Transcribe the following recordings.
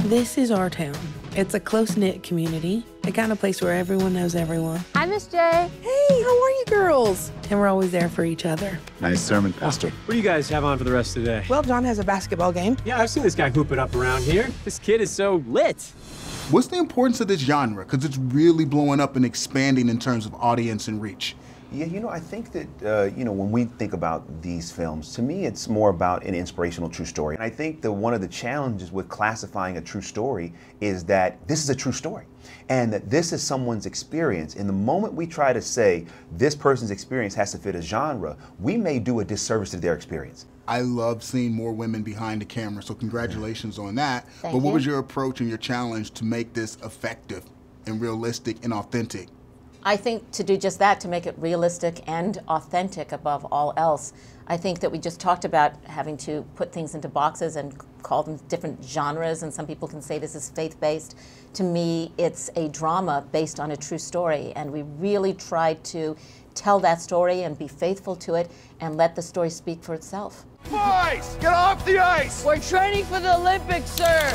This is our town. It's a close-knit community, the kind of place where everyone knows everyone. Hi, Miss J. Hey, how are you girls? And we're always there for each other. Nice sermon, Pastor. What do you guys have on for the rest of the day? Well, John has a basketball game. Yeah, I've seen this guy hoop it up around here. This kid is so lit. What's the importance of this genre? Because it's really blowing up and expanding in terms of audience and reach. Yeah, I think that, when we think about these films, to me, it's more about an inspirational true story. And I think that one of the challenges with classifying a true story is that this is a true story and that this is someone's experience. And the moment we try to say this person's experience has to fit a genre, we may do a disservice to their experience. I love seeing more women behind the camera, so congratulations on that. Thank but what you. was your approach and your challenge to make this effective and realistic and authentic? I think to do just that, to make it realistic and authentic above all else. I think that we just talked about having to put things into boxes and call them different genres, and some people can say this is faith-based. To me, it's a drama based on a true story, and we really tried to tell that story and be faithful to it and let the story speak for itself. Boys, get off the ice! We're training for the Olympics, sir!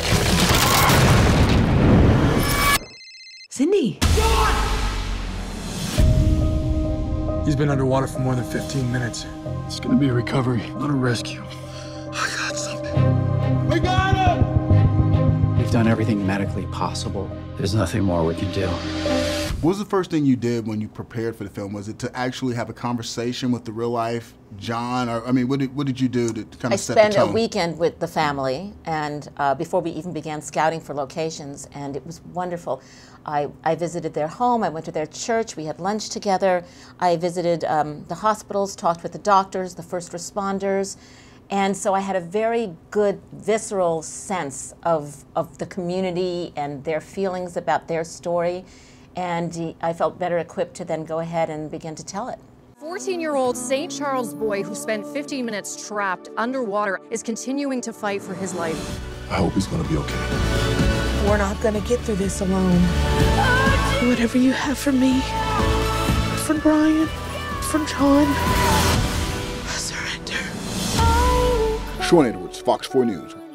Cindy. He's been underwater for more than 15 minutes. It's gonna be a recovery, not a rescue. I got something. We got him! We've done everything medically possible. There's nothing more we can do. What was the first thing you did when you prepared for the film? Was it to actually have a conversation with the real life John? Or, I mean, what did you do to kind of set the tone? I spent a weekend with the family, and before we even began scouting for locations, and it was wonderful. I visited their home, I went to their church, we had lunch together, I visited the hospitals, talked with the doctors, the first responders, and so I had a very good visceral sense of the community and their feelings about their story, and I felt better equipped to then go ahead and begin to tell it. 14-year-old St. Charles boy who spent 15 minutes trapped underwater is continuing to fight for his life. I hope he's gonna be okay. We're not gonna get through this alone. Whatever you have for me, for Brian, for John, I surrender. Sean Edwards, Fox 4 News.